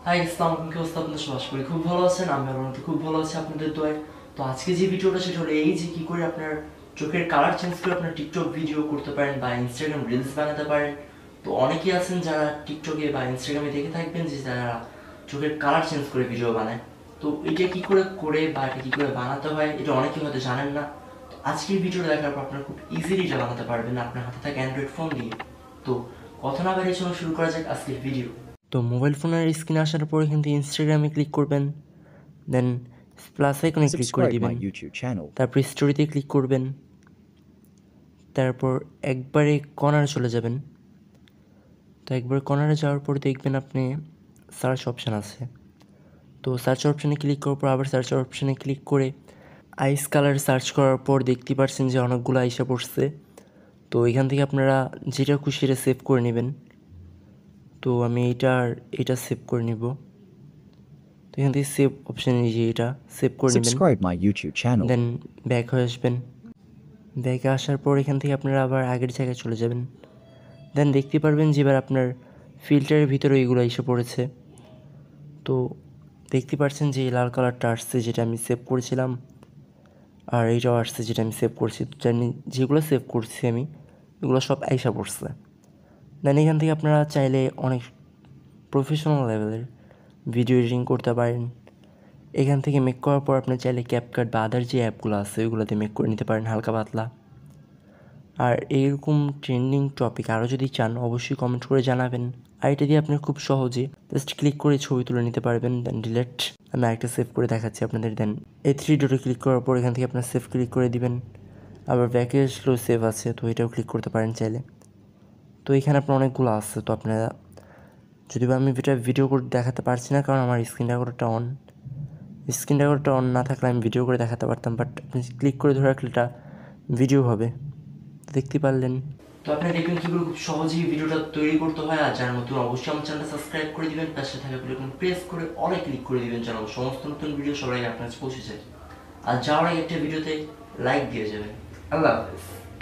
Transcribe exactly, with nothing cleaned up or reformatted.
High আসসালামু আলাইকুম, কি অবস্থা আপনাদের? আশা করি খুব ভালো আছেন। আমি আমার খুব ভালো আছি আপনাদের দোয়ায়। তো আজকে যে ভিডিওটা সেটা হলো এই যে কি করে আপনার চোখের কালার চেঞ্জ করে আপনার টিকটক ভিডিও করতে পারেন বা ইনস্টাগ্রাম রিলস বানাতে পারেন। তো অনেকেই আছেন যারা টিকটকে বা ইনস্টাগ্রামে দেখে থাকবেন যে যারা চোখের কালার চেঞ্জ করে ভিডিও বানায়। তো এটা কি করে করে বা এটা কি করে বানাতে হয় এটা অনেকেই হয়তো জানেন না। তো আজকের ভিডিও দেখার পর আপনারা খুব ইজিলি এটা বানাতে পারবেন আপনার হাতে থাকা অ্যান্ড্রয়েড ফোন দিয়ে। তো কথা না বাড়িয়ে চলো শুরু করা যাক আজকের ভিডিও। তো মোবাইল ফোনের স্ক্রিনে আসার পরে কিন্তু ইনস্টাগ্রামে ক্লিক করবেন, দেন প্লাস আইকনে ক্লিক করে Subscribe দিবেন, my YouTube channel. তারপর স্টোরিতে ক্লিক করবেন, তারপর একবারে কর্নারে চলে যাবেন। তো একবার কর্নারে যাওয়ার পর দেখবেন আপনি সার্চ অপশান আছে। তো সার্চ অপশানে ক্লিক করার পর আবার সার্চ অপশানে ক্লিক করে আইস কালার সার্চ করার পর দেখতে পাচ্ছেন যে অনেকগুলো আইসা পড়ছে। তো এখান থেকে আপনারা যেটা খুশি সেটা সেভ করে নেবেন। তো আমি এইটার এটা সেভ করে নিব। তো এখান থেকে সেভ অপশানে যে এটা সেভ করে নেবেন, Subscribe my YouTube channel. Then back হয়ে আসবেন। ব্যাকে আসার পর এখান থেকে আপনারা আবার আগের জায়গায় চলে যাবেন। দেন দেখতে পারবেন যে এবার আপনার ফিল্টারের ভিতরে এইগুলো এসে পড়েছে। তো দেখতে পাচ্ছেন যে এই লাল কালারটা আসছে যেটা আমি সেভ করেছিলাম, আর এইটাও আসছে যেটা আমি সেভ করছি। জানি যেগুলো সেভ করছি আমি এগুলো সব আইসা পড়ছে। দেন এখান থেকে আপনারা চাইলে অনেক প্রফেশনাল লেভেলের ভিডিও এডিটিং করতে পারেন। এখান থেকে মেক করার পর আপনি চাইলে ক্যাপকাট বা আদার যে অ্যাপগুলো আছে ওইগুলোতে মেক করে নিতে পারেন হালকা পাতলা। আর এইরকম ট্রেন্ডিং টপিক আরও যদি চান অবশ্যই কমেন্ট করে জানাবেন। আর এটা দিয়ে আপনি খুব সহজে জাস্ট ক্লিক করে ছবি তুলে নিতে পারবেন, দেন ডিলেট। আমি আরেকটা সেভ করে দেখাচ্ছি আপনাদের। দেন এই থ্রি ডটে ক্লিক করার পর এখান থেকে আপনার সেভ ক্লিক করে দিবেন। আবার ব্যাকে আসলেও সেভ আছে, তো এটাও ক্লিক করতে পারেন চাইলে। তো এখানে আপনার অনেকগুলো আছে। তো আপনারা যদি আমি এটা ভিডিও করে দেখাতে পারছি না কারণ আমার স্ক্রিন রেকর্ডারটা অন স্ক্রিন রেকর্ডারটা অন না থাকলে আমি ভিডিও করে দেখাতে পারতাম, বাট আপনি ক্লিক করে ধরে রাখলে এটা ভিডিও হবে, দেখতে পারলেন। তো আপনি দেখবেন কীভাবে খুব সহজেই ভিডিওটা তৈরি করতে হয়। আর যারা নতুন অবশ্যই আমার চ্যানেলটা সাবস্ক্রাইব করে দিবেন, পাশে থাকা বেল প্রেস করে অনেক ক্লিক করে দিবেন যেন সমস্ত নতুন ভিডিও সবাই আপনার কাছে পৌঁছে যায়। আর যাওয়ার আগে একটা ভিডিওতে লাইক দিয়ে যাবেন। আল্লাহ হাফেজ।